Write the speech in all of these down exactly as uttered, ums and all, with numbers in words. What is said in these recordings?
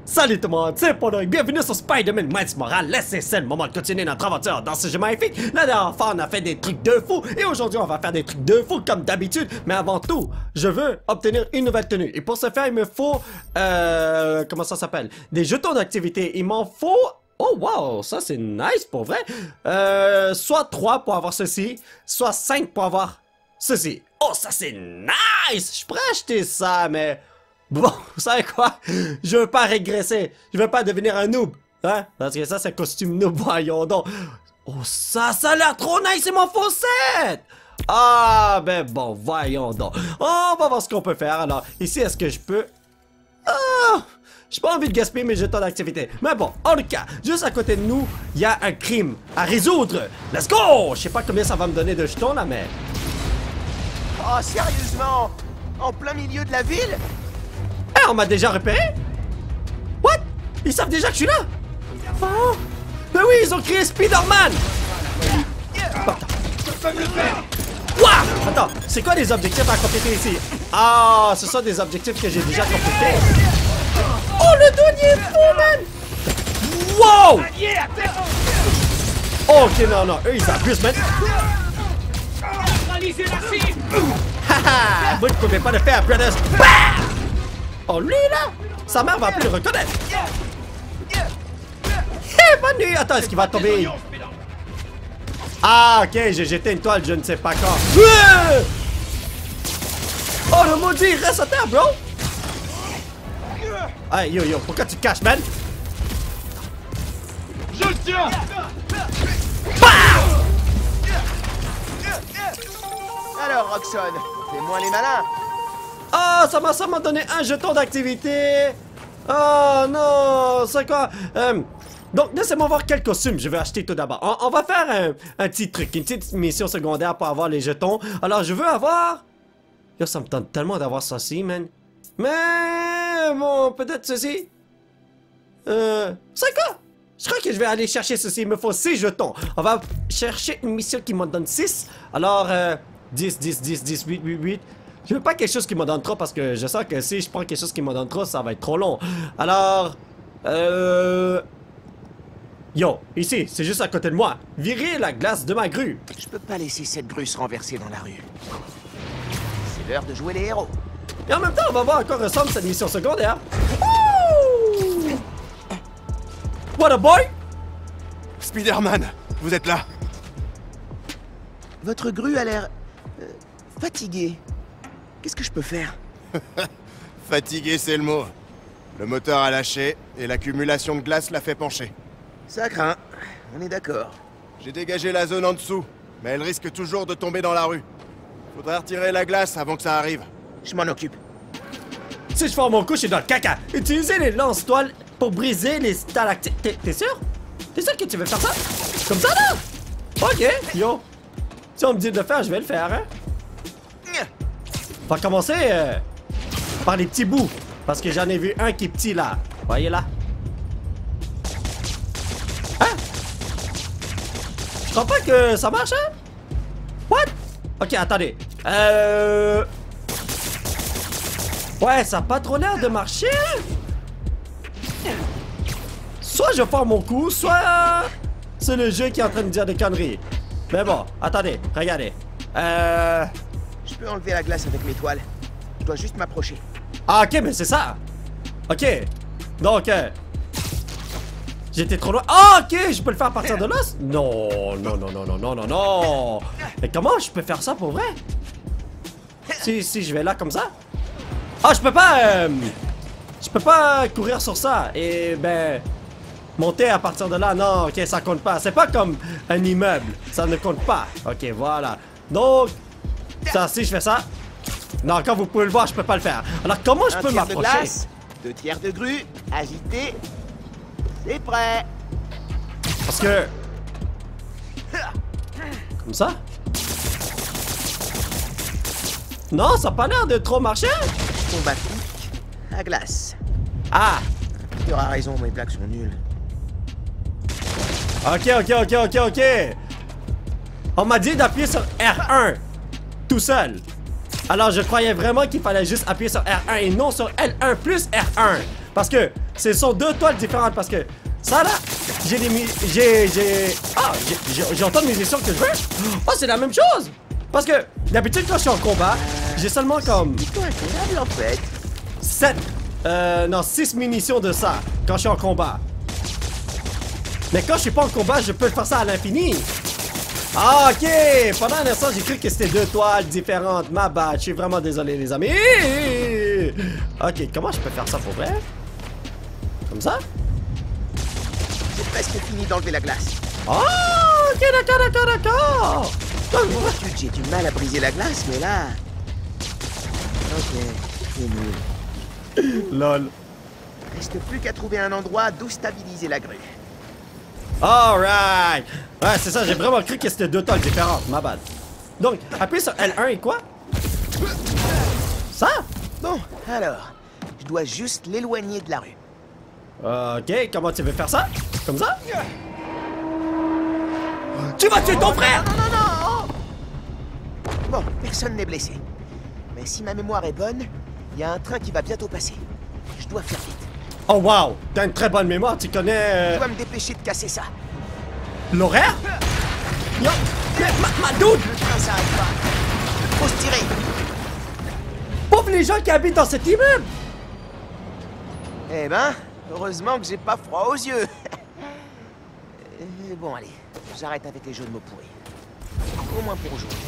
Salut tout le monde, c'est Pono et bienvenue sur Spider-Man Miles Morales. Laissez c'est le moment de continuer notre aventure dans ce jeu magnifique. La dernière fois, on a fait des trucs de fou et aujourd'hui, on va faire des trucs de fou comme d'habitude. Mais avant tout, je veux obtenir une nouvelle tenue. Et pour ce faire, il me faut... Euh... Comment ça s'appelle? Des jetons d'activité. Il m'en faut... Oh wow, ça c'est nice pour vrai. Euh... Soit trois pour avoir ceci, soit cinq pour avoir ceci. Oh, ça c'est nice! Je pourrais acheter ça, mais... Bon, vous savez quoi? Je veux pas régresser. Je veux pas devenir un noob. Hein? Parce que ça, c'est un costume noob. Voyons donc. Oh, ça, ça a l'air trop nice. C'est mon faussette. Ah, ben bon, voyons donc. On va voir ce qu'on peut faire. Alors, ici, est-ce que je peux... Ah! J'ai pas envie de gaspiller mes jetons d'activité. Mais bon, en tout cas, juste à côté de nous, il y a un crime à résoudre. Let's go! Je sais pas combien ça va me donner de jetons, là, mais... Oh, sérieusement? En plein milieu de la ville? Eh, on m'a déjà repéré? What? Ils savent déjà que je suis là? Oh! Ben oui, ils ont créé Spider-Man! Waouh! Attends, c'est quoi les objectifs à compléter ici? Ah, ce sont des objectifs que j'ai déjà complétés. Oh, le douanier est fou, man! Wow! Oh, ok, non, non, eux, ils abusent, man. Haha! Vous ne pouvez pas le faire, brothers! Bah! Oh, lui, là! Sa mère va plus le reconnaître! Hé, bonne nuit! Attends, est-ce qu'il va tomber? Ah, ok, j'ai jeté une toile, je ne sais pas quand. Oh, le maudit, reste à terre, bro! Hey, yo, yo, pourquoi tu te caches, man? Je le tiens! Alors, Roxxon, fais-moi les malins. Oh, ça m'a ça m'a donné un jeton d'activité. Oh non, c'est quoi? Euh, donc, laissez-moi voir quel costume je vais acheter tout d'abord. On, on va faire un, un petit truc, une petite mission secondaire pour avoir les jetons. Alors, je veux avoir... Yo, ça me tente tellement d'avoir ceci, man. Mais bon, peut-être ceci. Euh, c'est quoi? Je crois que je vais aller chercher ceci. Il me faut six jetons. On va chercher une mission qui m'en donne six. Alors, euh, dix, dix, dix, dix, huit, huit, huit. Je veux pas quelque chose qui m'en donne trop parce que je sens que si je prends quelque chose qui m'en donne trop, ça va être trop long. Alors... Euh... Yo, ici, c'est juste à côté de moi. Virez la glace de ma grue. Je peux pas laisser cette grue se renverser dans la rue. C'est l'heure de jouer les héros. Et en même temps, on va voir à quoi ressemble cette mission secondaire. Wouh! What a boy! Spider-Man, vous êtes là? Votre grue a l'air... Euh, fatiguée. Qu'est-ce que je peux faire? Fatigué, c'est le mot. Le moteur a lâché et l'accumulation de glace l'a fait pencher. Ça craint. On est d'accord. J'ai dégagé la zone en dessous, mais elle risque toujours de tomber dans la rue. Faudrait retirer la glace avant que ça arrive. Je m'en occupe. Si je forme mon coup, je suis dans le caca. Utilisez les lance-toiles pour briser les stalactites. T'es t'es sûr? T'es sûr que tu veux faire ça? Comme ça, là? Ok, yo. Si on me dit de le faire, je vais le faire, hein? On va commencer euh, par les petits bouts. Parce que j'en ai vu un qui est petit, là. Voyez, là. Hein? Je crois pas que ça marche, hein? What? Ok, attendez. Euh... Ouais, ça a pas trop l'air de marcher. Soit je forme mon coup, soit c'est le jeu qui est en train de dire des conneries. Mais bon, attendez, regardez. Euh... Je peux enlever la glace avec mes toiles. Je dois juste m'approcher. Ah, ok, mais c'est ça. Ok. Donc, euh... j'étais trop loin. Ah, ok, je peux le faire à partir de là? Non, non, non, non, non, non, non, non. Mais comment je peux faire ça pour vrai? Si, si, je vais là comme ça? Ah, je peux pas... Euh... Je peux pas courir sur ça. Et, ben... Monter à partir de là, non, ok, ça compte pas. C'est pas comme un immeuble. Ça ne compte pas. Ok, voilà. Donc... Ça, si je fais ça... Non, comme vous pouvez le voir, je peux pas le faire. Alors, comment je Un peux tiers de m'approcher? glace, deux tiers de grue, agité. C'est prêt. Parce que... Comme ça? Non, ça a pas l'air de trop marcher. Combat pique à glace. Ah! Tu auras raison, mes blagues sont nulles. Ok, ok, ok, ok, ok. On m'a dit d'appuyer sur R un. Tout seul. Alors, je croyais vraiment qu'il fallait juste appuyer sur R un et non sur L un plus R un. Parce que Ce sont deux toiles différentes parce que ça là, j'ai des mi... J'ai... J'ai... Ah, j'ai j'ai autant de munitions que je veux. Oh, c'est la même chose. Parce que d'habitude quand je suis en combat, j'ai seulement comme... C'est plutôt incroyable en fait. sept... Euh... Non, six munitions de ça quand je suis en combat. Mais quand je suis pas en combat, je peux faire ça à l'infini. Ah, ok! Pendant un instant, j'ai cru que c'était deux toiles différentes. Ma bad, je suis vraiment désolé, les amis. Ok, comment je peux faire ça pour vrai? Comme ça? J'ai presque fini d'enlever la glace. Oh, ok, d'accord, d'accord, d'accord. D'habitude, j'ai du mal à briser la glace, mais là... Ok, c'est nul. Lol. Reste plus qu'à trouver un endroit d'où stabiliser la grue. Alright. Ouais, c'est ça, j'ai vraiment cru que c'était deux toiles différentes. Ma bad. Donc, appuie sur L un et quoi? Ça? Bon, alors, je dois juste l'éloigner de la rue. Ok, comment tu veux faire ça? Comme ça? Tu vas tuer ton frère! Non, non, non! Bon, personne n'est blessé. Mais si ma mémoire est bonne, il y a un train qui va bientôt passer. Je dois faire vite. Oh wow! T'as une très bonne mémoire, tu connais... Je Euh... dois me dépêcher de casser ça. L'horaire? Yo! Mais ma, ma dude! Le train s'arrête pas. Faut se tirer. Pauvres les gens qui habitent dans cet immeuble! Eh ben, heureusement que j'ai pas froid aux yeux. Euh, bon, allez, j'arrête avec les jeux de mots pourris. Au moins pour aujourd'hui.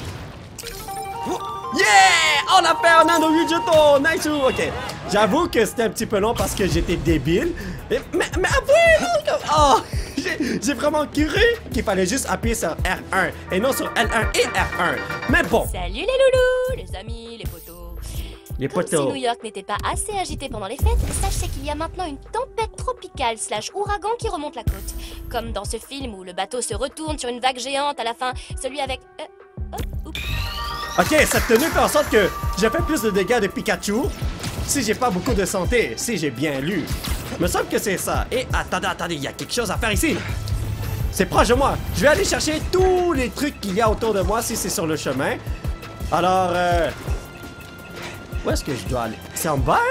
Yeah! On a fait un nano Yujuto! Nice! Ok. J'avoue que c'était un petit peu long parce que j'étais débile. Mais, mais, mais avouez, là! Oh! J'ai vraiment cru qu'il fallait juste appuyer sur R un et non sur L un et R un. Mais bon. Salut les loulous, les amis, les potos. Les Comme potos. si New York n'était pas assez agité pendant les fêtes, sachez qu'il y a maintenant une tempête tropicale slash ouragan qui remonte la côte. Comme dans ce film où le bateau se retourne sur une vague géante à la fin, celui avec... Euh, oh, oups. Ok, cette tenue fait en sorte que j'ai fait plus de dégâts de Pikachu si j'ai pas beaucoup de santé, si j'ai bien lu. Me semble que c'est ça. Et attendez, attendez, il y a quelque chose à faire ici. C'est proche de moi. Je vais aller chercher tous les trucs qu'il y a autour de moi si c'est sur le chemin. Alors, euh... où est-ce que je dois aller? C'est en bas?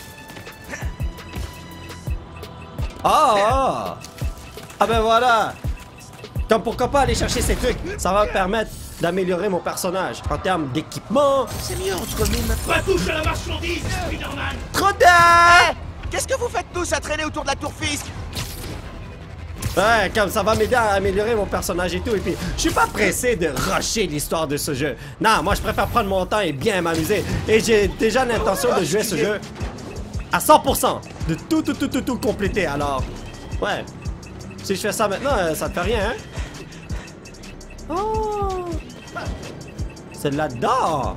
Ah! Ah, ah ben voilà! Donc pourquoi pas aller chercher ces trucs? Ça va me permettre d'améliorer mon personnage en termes d'équipement. C'est mieux entre mes mains. Pas touche à la marchandise, Spider-Man! Trop tard! Qu'est-ce que vous faites tous à traîner autour de la tour Fisk? Ouais, comme ça va m'aider à améliorer mon personnage et tout. Et puis, je suis pas pressé de rusher l'histoire de ce jeu. Non, moi, je préfère prendre mon temps et bien m'amuser. Et j'ai déjà l'intention de jouer ce jeu à cent pour cent. De tout, tout, tout, tout, tout compléter. Alors, ouais. Si je fais ça maintenant, euh, ça te fait rien, hein? Oh! C'est là-dedans!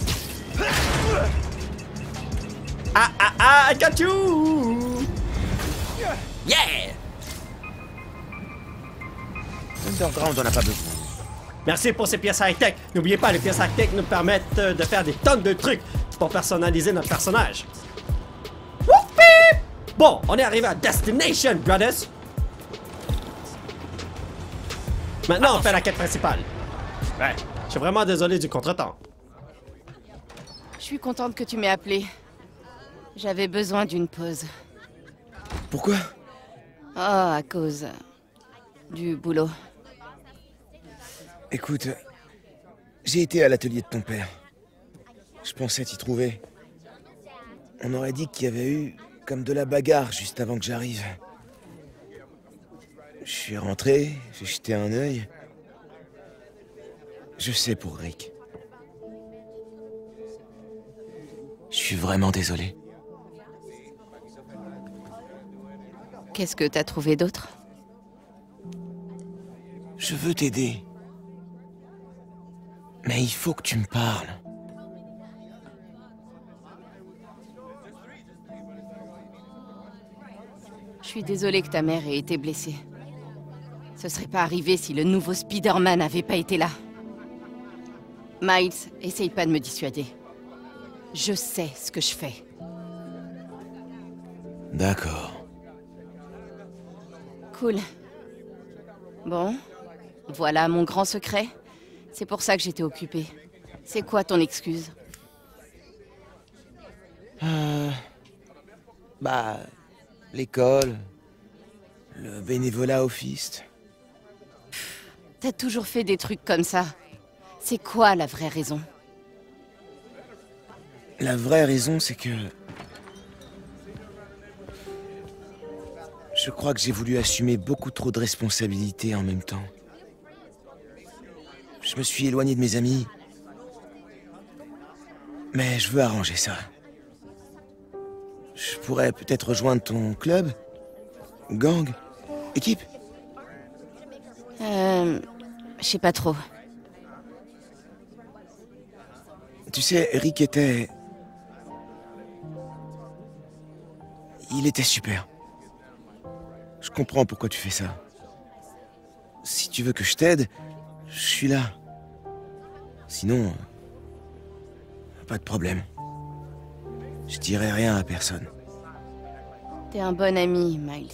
Ah, ah, ah, I got you! Yeah! Underground, on n'a pas besoin. Merci pour ces pièces high-tech. N'oubliez pas, les pièces high-tech nous permettent euh, de faire des tonnes de trucs pour personnaliser notre personnage. Whoopie! Bon, on est arrivé à Destination, brothers. Maintenant, on fait la quête principale. Ouais, je suis vraiment désolé du contretemps. Je suis contente que tu m'aies appelé. J'avais besoin d'une pause. Pourquoi? Oh, à cause du boulot. Écoute, j'ai été à l'atelier de ton père. Je pensais t'y trouver. On aurait dit qu'il y avait eu comme de la bagarre juste avant que j'arrive. Je suis rentré, j'ai jeté un œil. Je sais pour Rick. Je suis vraiment désolé. Qu'est-ce que t'as trouvé d'autre? Je veux t'aider. Mais il faut que tu me parles. Je suis désolée que ta mère ait été blessée. Ce serait pas arrivé si le nouveau Spider-Man n'avait pas été là. Miles, essaye pas de me dissuader. Je sais ce que je fais. D'accord. Cool. Bon, voilà mon grand secret. C'est pour ça que j'étais occupée. C'est quoi ton excuse? Euh... Bah... l'école, le bénévolat au Fist. T'as toujours fait des trucs comme ça. C'est quoi la vraie raison? La vraie raison, c'est que... Je crois que j'ai voulu assumer beaucoup trop de responsabilités en même temps. Je me suis éloigné de mes amis. Mais je veux arranger ça. Je pourrais peut-être rejoindre ton club? Gang? Équipe? Euh... Je sais pas trop. Tu sais, Rick était... Il était super. Je comprends pourquoi tu fais ça. Si tu veux que je t'aide, je suis là. Sinon... euh, Pas de problème. Je dirai rien à personne. T'es un bon ami, Miles.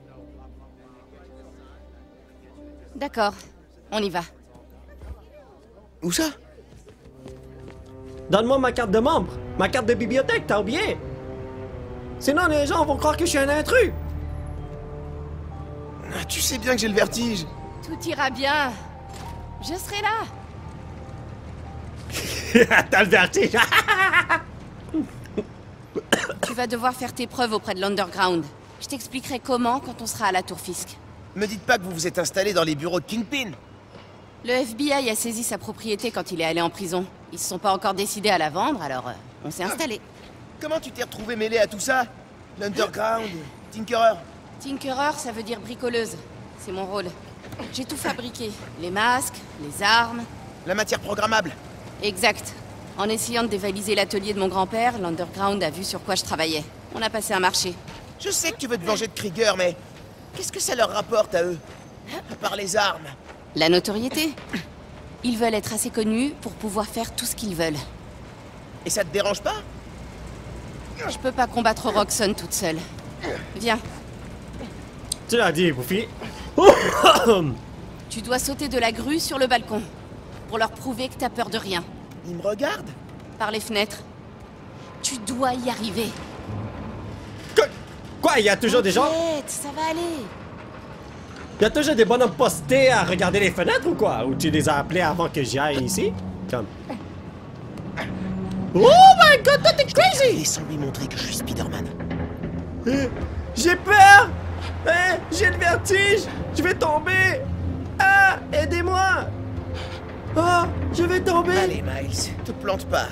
D'accord, on y va. Où ça? Donne-moi ma carte de membre, ma carte de bibliothèque, t'as oublié? Sinon les gens vont croire que je suis un intrus. Ah, tu sais bien que j'ai le vertige. Tout ira bien. Je serai là. T'as le vertige. Tu vas devoir faire tes preuves auprès de l'Underground. Je t'expliquerai comment quand on sera à la Tour Fisk. Me dites pas que vous vous êtes installé dans les bureaux de Kingpin. Le F B I a saisi sa propriété quand il est allé en prison. Ils se sont pas encore décidés à la vendre, alors euh, on s'est installé. Comment tu t'es retrouvé mêlé à tout ça? L'Underground, Tinkerer. Tinkerer, ça veut dire bricoleuse. C'est mon rôle. J'ai tout fabriqué. Les masques, les armes... La matière programmable. Exact. En essayant de dévaliser l'atelier de mon grand-père, l'Underground a vu sur quoi je travaillais. On a passé un marché. Je sais que tu veux te venger de Krieger, mais... Qu'est-ce que ça leur rapporte à eux? À part les armes. La notoriété. Ils veulent être assez connus pour pouvoir faire tout ce qu'ils veulent. Et ça te dérange pas? Je peux pas combattre Roxxon toute seule. Viens. Tu l'as dit, Buffy. Tu dois sauter de la grue sur le balcon. Pour leur prouver que t'as peur de rien. Ils me regardent? Par les fenêtres. Tu dois y arriver. Quoi? Quoi? Il y a toujours des gens... T'inquiète, ça va aller. Il y a toujours des bonhommes postés à regarder les fenêtres ou quoi? Ou tu les as appelés avant que j'y aille ici? Comme... Oh my god, toi t'es crazy! Laissons lui montrer que je suis Spider-Man. Euh, J'ai peur! Hein? J'ai le vertige! Je vais tomber! Ah! Aidez-moi! Ah! Je vais tomber! Allez, Miles, te plante pas.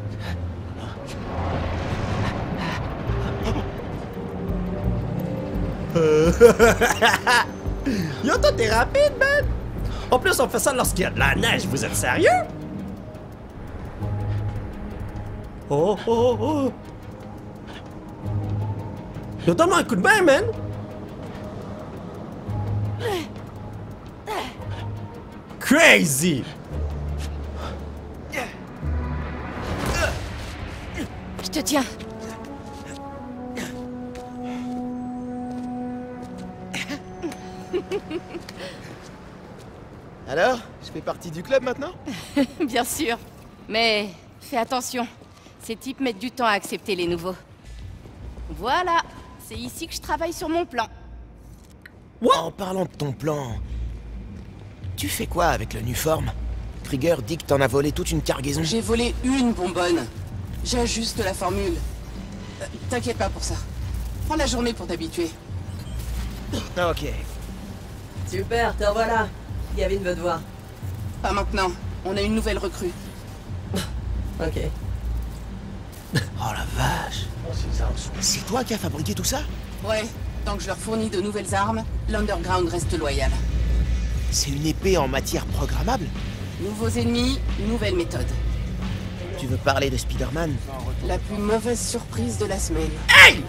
Yo, toi t'es rapide, man! En plus, on fait ça lorsqu'il y a de la neige, vous êtes sérieux? Oh, oh, oh! Yo, donne-moi un coup de main, man! Crazy! Je te tiens. Alors, je fais partie du club maintenant? Bien sûr. Mais fais attention. Ces types mettent du temps à accepter les nouveaux. Voilà. C'est ici que je travaille sur mon plan. En parlant de ton plan... Tu fais quoi avec l'uniforme? Krieger dit que t'en as volé toute une cargaison. J'ai volé une bonbonne. J'ajuste la formule. Euh, T'inquiète pas pour ça. Prends la journée pour t'habituer. Ah, ok. Super, te revoilà. Gavin veut te voir. Pas maintenant. On a une nouvelle recrue. Ok. Oh la vache. C'est toi qui as fabriqué tout ça? Ouais, tant que je leur fournis de nouvelles armes, l'Underground reste loyal. C'est une épée en matière programmable? Nouveaux ennemis, nouvelle méthode. Tu veux parler de Spider-Man? La plus mauvaise surprise de la semaine. Hey!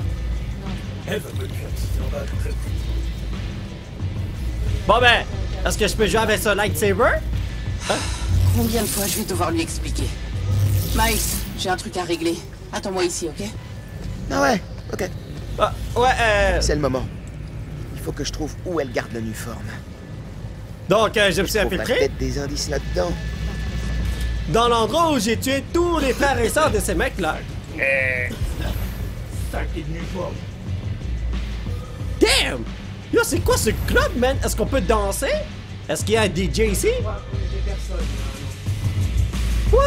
Bon ben, est-ce que je peux jouer avec ce lightsaber? Hein? Combien de fois je vais devoir lui expliquer? Miles, j'ai un truc à régler. Attends-moi ici, ok? Ah ouais, ok. Ah, ouais, euh... C'est le moment. Il faut que je trouve où elle garde l'uniforme. Donc, euh, je me suis Il faut infiltré peut-être des indices là-dedans. dans l'endroit où j'ai tué tous les frères et sœurs de ces mecs-là. Damn! Yo, c'est quoi ce club, man? Est-ce qu'on peut danser? Est-ce qu'il y a un D J ici? What?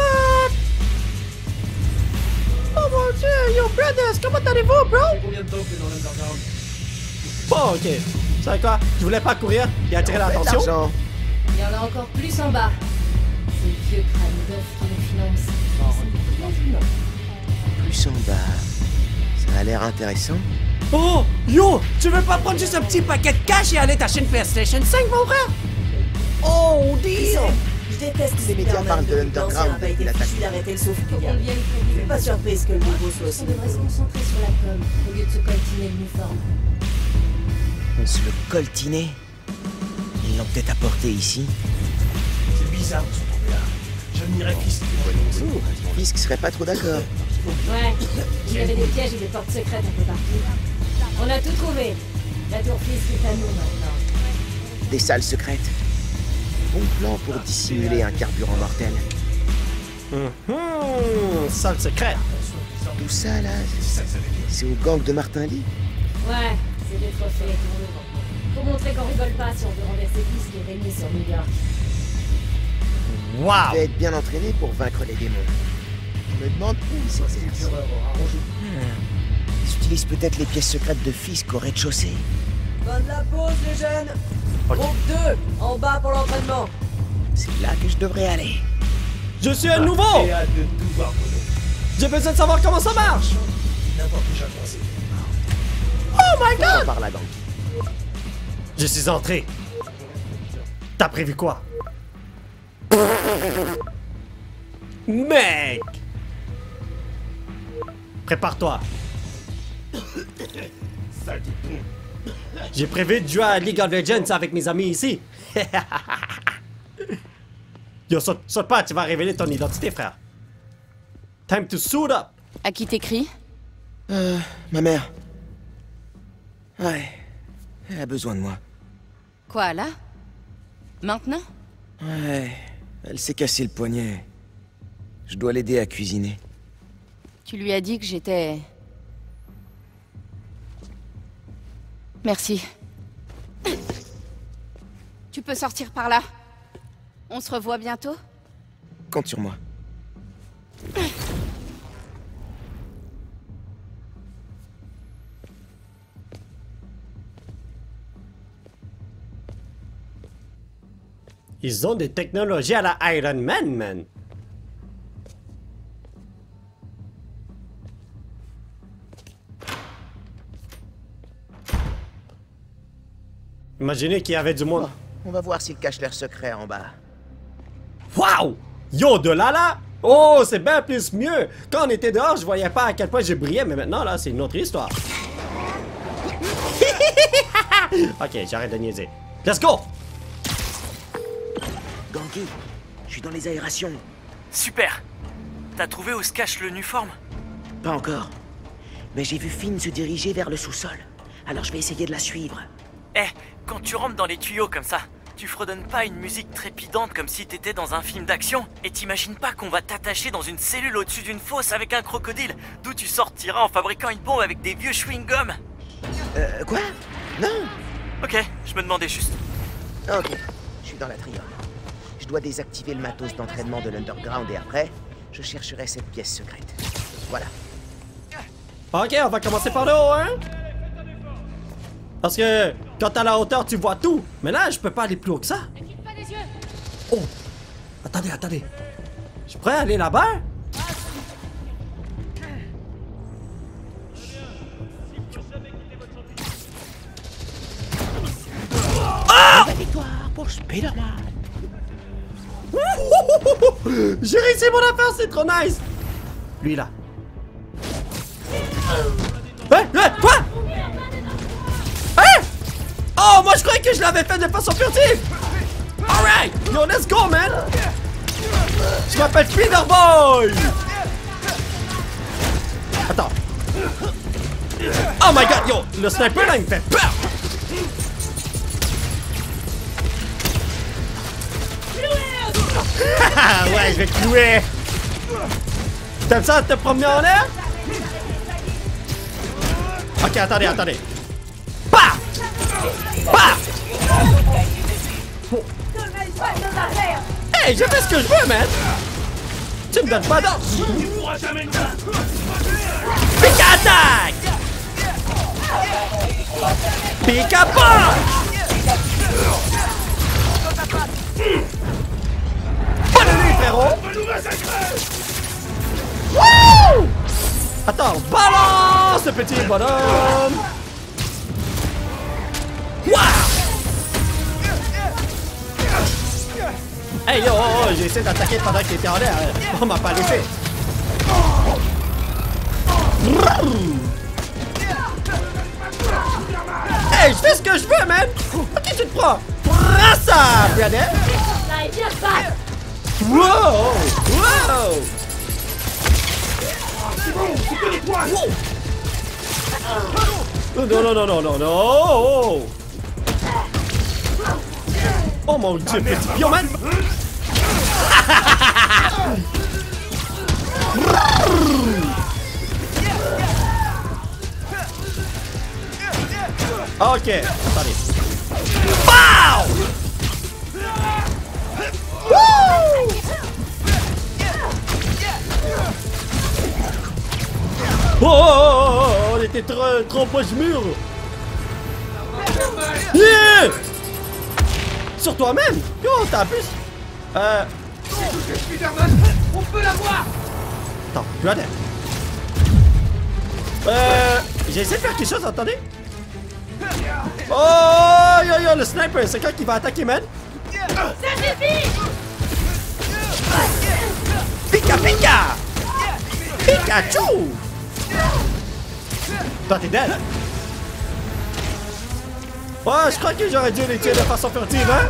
Oh mon dieu! Yo, brothers, comment allez-vous, bro? Combien de temps que t'es dans l'underground? Bon, ok. Vous savez quoi? Je voulais pas courir et attirer l'attention. L'argent. Il y en a encore plus en bas. C'est le vieux crâne d'œuf qui nous finance. Plus en bas. Ça a l'air intéressant. Oh! Yo! Tu veux pas prendre juste un petit paquet de cash et aller t'acheter une PlayStation cinq, mon frère? Oh, deal! Je déteste Les médias parlent de l'underground a été depuis l'attaque. fichu d'arrêter le sauve-pillard. Je suis pas surprise que le nouveau soit aussi. On devrait se concentrer sur la com, au lieu de se coltiner l'uniforme. On se le coltinait. Ils l'ont peut-être apporté ici. C'est bizarre de se trouver là. J'admirais Fisk. Fisk serait pas trop d'accord. Ouais, il y avait des pièges et des portes secrètes un peu partout. On a tout trouvé. La tour Fisk est à nous maintenant. Des salles secrètes. Bon plan pour dissimuler un carburant mortel. Hum, salle secrète. Tout ça là, c'est au gang de Martin Lee. Ouais, c'est des trophées. Faut montrer qu'on rigole pas si on veut renverser Fisk et régner sur New York. Tu Wow! dois être bien entraîné pour vaincre les démons. Je me demande où ils s'exercent. Ils utilisent peut-être les pièces secrètes de Fisk au rez-de-chaussée. Fin de la pause, les jeunes. Ok. Groupe deux, en bas pour l'entraînement. C'est là que je devrais aller. Je suis un nouveau! J'ai hâte de tout voir, Bruno. J'ai besoin de savoir comment ça marche! N'importe où j'ai pensé. Oh my On god! par la gang. Je suis entré. T'as prévu quoi? Mec! Prépare-toi. J'ai prévu de jouer à League of Legends avec mes amis ici. Yo, saute, saute pas, tu vas révéler ton identité, frère. Time to suit up. À qui t'écris? Euh, ma mère. Ouais, elle a besoin de moi. Quoi, là? Maintenant? Ouais, elle s'est cassé le poignet. Je dois l'aider à cuisiner. Tu lui as dit que j'étais... Merci. Tu peux sortir par là. On se revoit bientôt? Compte sur moi. Ils ont des technologies à la Iron Man, man. Imaginez qu'il y avait du monde. On va voir s'ils cachent leurs secrets en bas. Wow! Yo, de là là! Oh, c'est bien plus mieux! Quand on était dehors, je voyais pas à quel point je brillais, mais maintenant, là, c'est une autre histoire. Ok, j'arrête de niaiser. Let's go! Ganki, je suis dans les aérations. Super! T'as trouvé où se cache le Nuform? Pas encore. Mais j'ai vu Finn se diriger vers le sous-sol. Alors je vais essayer de la suivre. Eh, quand tu rentres dans les tuyaux comme ça, tu fredonnes pas une musique trépidante comme si t'étais dans un film d'action? Et t'imagines pas qu'on va t'attacher dans une cellule au-dessus d'une fosse avec un crocodile, d'où tu sortiras en fabriquant une bombe avec des vieux chewing-gums? Euh, quoi? Non! Ok, je me demandais juste. Ok, je suis dans la triole. Je dois désactiver le matos d'entraînement de l'Underground et après, je chercherai cette pièce secrète. Voilà. Ok, on va commencer par le haut, hein? Parce que quand t'es à la hauteur, tu vois tout. Mais là, je peux pas aller plus haut que ça. Oh! Attendez, attendez. Je pourrais aller là-bas? Ah! La victoire pour Spider-Man! J'ai réussi mon affaire, c'est trop nice! Lui là. Hein? Hein? Quoi? Hein? Oh, moi je croyais que je l'avais fait de façon furtive! Alright! Yo, let's go, man! Je m'appelle Spider-Boy! Attends. Oh my god, yo! Le sniper là, il me fait peur! Ouais, je vais te clouer! T'aimes ça te promener en l'air? Ok, attendez, attendez. Bah! Bah! Hey, je fais ce que je veux, man! Tu me donnes pas d'ordre! Tu pourras jamais nous... Pika attaque! Pika pas! Bonne nuit, frérot! Wouh! Attends, balance ce petit bonhomme! Wow! Hey yo, oh, oh, j'ai essayé d'attaquer pendant qu'il était en l'air. On m'a pas laissé. Hey, je fais ce que je veux, man! Ok, tu te prends! Prends ça, Brandon! Wow! Wow! Non, non, non, non, non, non! Oh mon dieu, petit pion, man! Ok, attendez. Wow! Woo! Oh, oh, oh, oh, on était trop, trop proche mur. Yeah! Sur toi-même? Yo, t'as plus. Euh. On peut l'avoir! Attends, regardez. Euh. J'ai essayé de faire quelque chose, attendez. Oh, yo, yo, le sniper, c'est quand qui va attaquer, man? Pika, pika! Pikachu! Toi, t'es dead. Ouais, je crois que j'aurais dû les tuer de façon furtive, hein?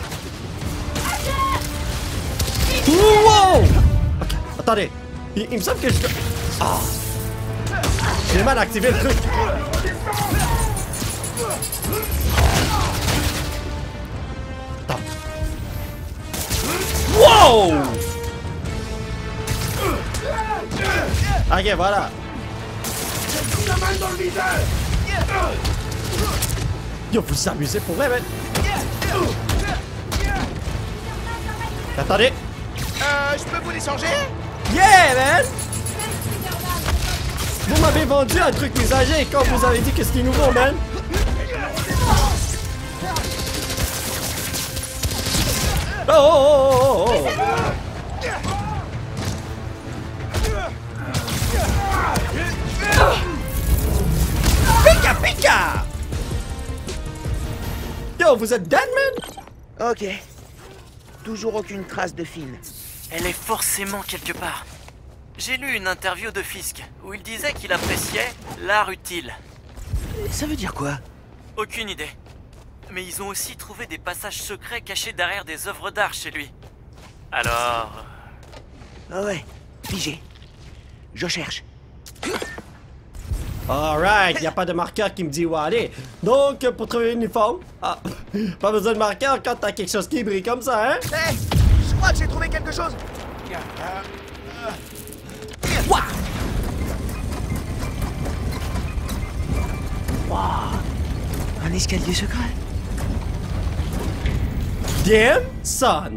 Wow! Ok, attendez. Il, il me semble que je... Ah! J'ai mal activé le truc. Attends. Wow! Ok, voilà. Yo, vous vous amusez pour vrai, man. Attendez. Euh, je peux vous les changer? Yeah, man! Vous m'avez vendu un truc usagé quand vous avez dit que c'était nouveau, man. Oh, oh, oh, oh, oh. Pika, pika! Yo, vous êtes dead, man? Ok. Toujours aucune trace de Finn. Elle est forcément quelque part. J'ai lu une interview de Fisk où il disait qu'il appréciait l'art utile. Ça veut dire quoi? Aucune idée. Mais ils ont aussi trouvé des passages secrets cachés derrière des œuvres d'art chez lui. Alors... Ah ouais, figé. Je cherche. Alright, y a pas de marqueur qui me dit où aller. Donc, pour trouver une uniforme... Ah, pas besoin de marqueur quand t'as quelque chose qui brille comme ça, hein? Hey, je crois que j'ai trouvé quelque chose. Wouah! Wow. Un escalier secret. Damn son!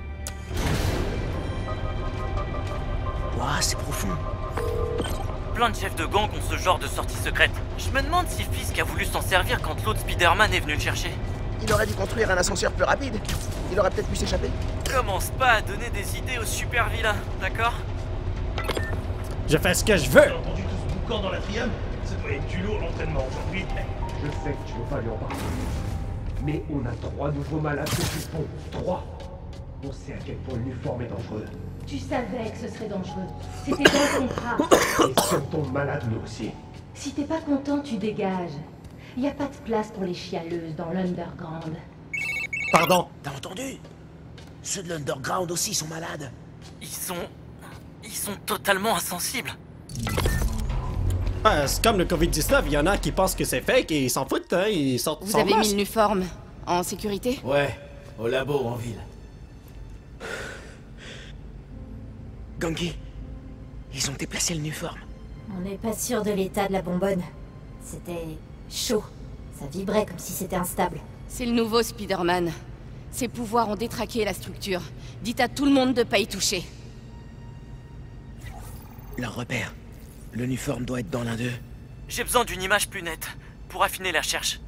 Wow, c'est profond. Plein de chefs de gang ont ce genre de sortie secrète. Je me demande si Fisk a voulu s'en servir quand l'autre Spider-Man est venu le chercher. Il aurait dû construire un ascenseur plus rapide. Il aurait peut-être pu s'échapper. Commence pas à donner des idées aux super vilains, d'accord? Je fais ce que je veux! J'ai entendu tout ce boucan dans l'atrium. Ça doit être du lourd l'entraînement aujourd'hui. Je sais que tu veux pas lui en parler. Mais on a trois nouveaux malades de suspens. Trois. On sait à quel point l'uniforme est dangereux. Tu savais que ce serait dangereux. C'était dans le contrat. Et sur ton malade, nous aussi. Si t'es pas content, tu dégages. Y a pas de place pour les chialeuses dans l'underground. Pardon? T'as entendu? Ceux de l'underground aussi sont malades. Ils sont... Ils sont totalement insensibles. Ouais, c'est comme le covid dix-neuf, il y en a qui pensent que c'est fake et ils s'en foutent, hein, ils sortent Vous sans avez mis masque. l'uniforme en sécurité? Ouais, au labo en ville. Gangi, ils ont déplacé l'uniforme. On n'est pas sûr de l'état de la bonbonne. C'était chaud. Ça vibrait comme si c'était instable. C'est le nouveau Spider-Man. Ses pouvoirs ont détraqué la structure. Dites à tout le monde de pas y toucher. Leur repère. L'uniforme doit être dans l'un d'eux. J'ai besoin d'une image plus nette pour affiner la recherche.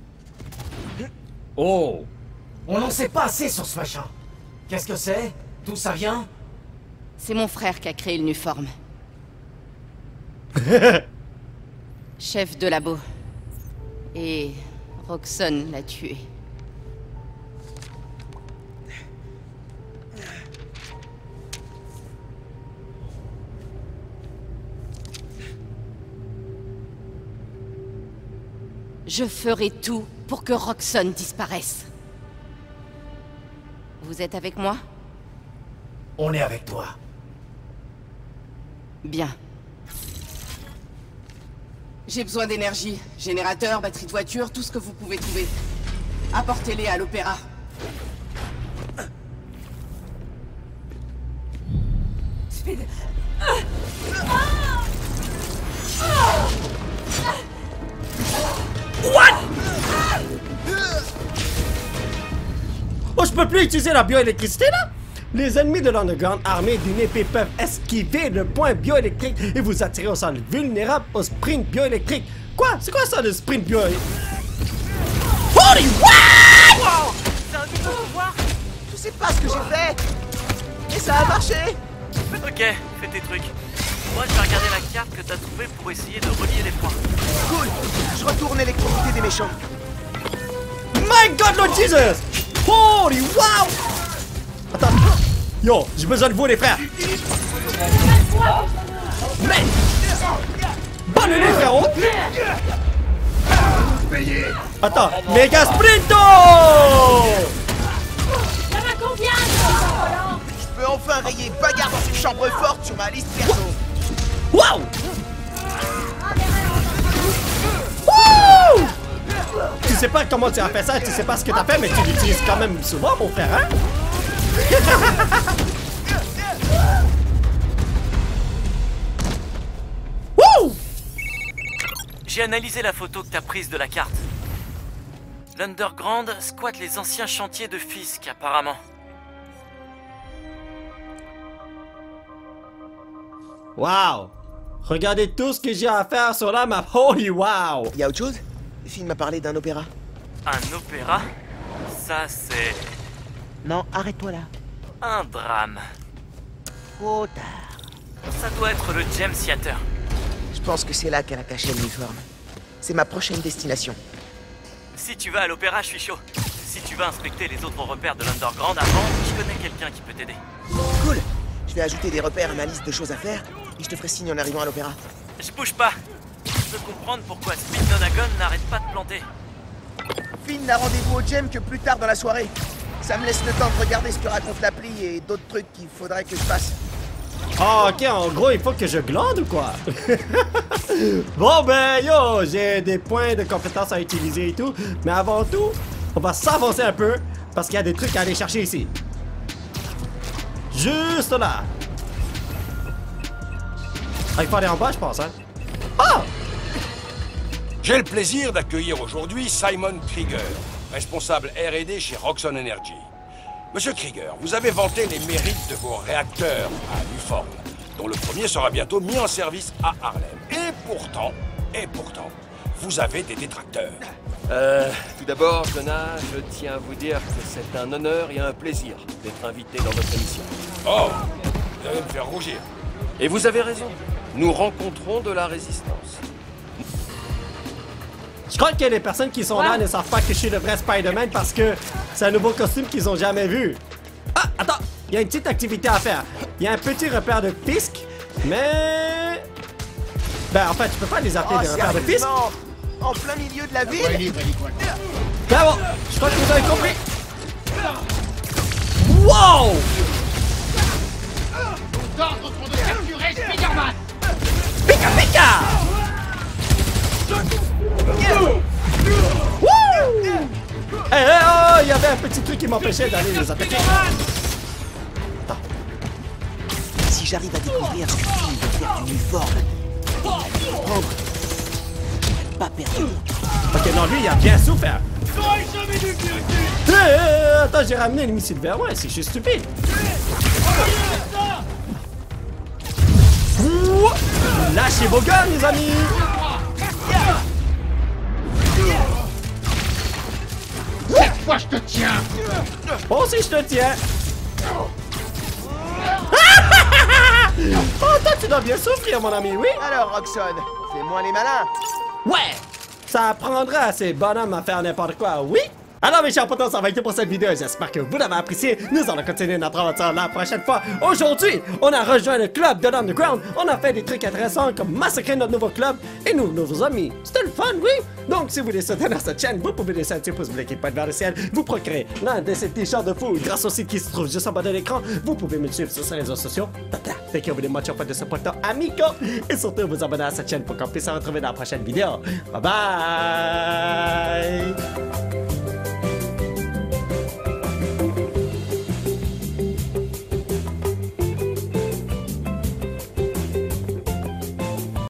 Oh! On n'en sait pas assez sur ce machin. Qu'est-ce que c'est? D'où ça vient? C'est mon frère qui a créé l'uniforme. Chef de labo. Et Roxxon l'a tué. Je ferai tout pour que Roxxon disparaisse. Vous êtes avec moi? On est avec toi. Bien. J'ai besoin d'énergie. Générateur, batterie de voiture, tout ce que vous pouvez trouver. Apportez-les à l'opéra. Speed. What? Oh, je peux plus utiliser la bioélectricité là? Les ennemis de l'Underground armés d'une épée peuvent esquiver le point bioélectrique et vous attirer au sol vulnérable au sprint bioélectrique. Quoi? C'est quoi ça le sprint bioélectrique? Holy wow! C'est un nouveau pouvoir? Je sais pas ce que j'ai fait, mais ça a marché. Ok, fais tes trucs. Moi, je vais regarder la carte que t'as trouvée pour essayer de relier les points. Cool. Je retourne l'électricité des méchants. My God, Lord Jesus! Holy wow! Attends. Yo, j'ai besoin de vous, les frères. Mais... Bonne année, frérot! Attends, méga sprinto! Je peux enfin rayer bagarre dans une chambre forte sur ma liste perso. Wow! Wouh! Tu sais pas comment tu as fait ça, tu sais pas ce que t'as fait, mais tu l'utilises quand même souvent, mon frère, hein? Wouh! J'ai analysé la photo que t'as prise de la carte. L'Underground squatte les anciens chantiers de Fisk, apparemment. Wow! Regardez tout ce que j'ai à faire sur la map. Holy wow! Y'a autre chose? Finn m'a parlé d'un opéra. Un opéra? Ça, c'est... Non, arrête-toi là. un drame. Trop tard. Ça doit être le James Theater. Je pense que c'est là qu'elle a caché l'uniforme. C'est ma prochaine destination. Si tu vas à l'opéra, je suis chaud. Si tu vas inspecter les autres repères de l'Underground avant, je connais quelqu'un qui peut t'aider. Cool. Je vais ajouter des repères à ma liste de choses à faire et je te ferai signe en arrivant à l'opéra. Je bouge pas. Je peux comprendre pourquoi Speednonagon n'arrête pas de planter. Finn n'a rendez-vous au gym que plus tard dans la soirée. Ça me laisse le temps de regarder ce que raconte l'appli et d'autres trucs qu'il faudrait que je fasse. Ah, ok, en gros, il faut que je glande ou quoi? Bon, ben, yo, j'ai des points de compétences à utiliser et tout. Mais avant tout, on va s'avancer un peu parce qu'il y a des trucs à aller chercher ici. Juste là. Ah, il faut aller en bas, je pense, hein? Ah! J'ai le plaisir d'accueillir aujourd'hui Simon Krieger, responsable R et D chez Roxxon Energy. Monsieur Krieger, vous avez vanté les mérites de vos réacteurs à Nuform, dont le premier sera bientôt mis en service à Harlem. Et pourtant, et pourtant, vous avez des détracteurs. Euh, tout d'abord, Jonah, je tiens à vous dire que c'est un honneur et un plaisir d'être invité dans votre émission. Oh, vous allez me faire rougir. Et vous avez raison, nous rencontrons de la résistance. Je crois que les personnes qui sont là ne savent pas que je suis le vrai Spider-Man parce que c'est un nouveau costume qu'ils ont jamais vu. Ah, attends, il y a une petite activité à faire. Il y a un petit repère de Fisk, mais... Ben, en fait, tu peux pas les appeler Oh, des repères de Fisk. En plein milieu de la ville? Ben bon, je crois que vous avez compris. Wow! D'ordre pour de capturer Spider-Man! Pika pika! Wouh! Eh, hey, oh, il y avait un petit truc qui m'empêchait d'aller les attaquer. Attends. Si j'arrive à découvrir ce que Finn veut faire du Nuform, prendre. pas perdu. Ok, non, lui, il a bien souffert. J'aurais jamais dû Hé, hey, attends, j'ai ramené le missile vers moi, si je suis stupide. Ouh, lâchez vos guns, les amis. Cette fois, je te tiens. Bon, si je te tiens. Oh, toi, tu dois bien souffrir, mon ami, oui? Alors, Roxxon, fais-moi les malins. Ouais! Ça apprendra à ces bonhommes à faire n'importe quoi, oui? Alors mes chers potos, ça va être pour cette vidéo, j'espère que vous l'avez apprécié. Nous allons continuer notre aventure la prochaine fois. Aujourd'hui, on a rejoint le club de l'Underground, on a fait des trucs intéressants comme massacrer notre nouveau club et nous, nos amis. C'était le fun, oui? Donc si vous voulez soutenir cette chaîne, vous pouvez laisser un petit pouce bleu qui pointe vers le ciel, vous procurez l'un de ces t-shirts de fou grâce au site qui se trouve juste en bas de l'écran. Vous pouvez me suivre sur ces réseaux sociaux. Thank you very much for the support, amigo. Et surtout vous abonner à cette chaine pour qu'on puisse se retrouver dans la prochaine vidéo. Bye bye!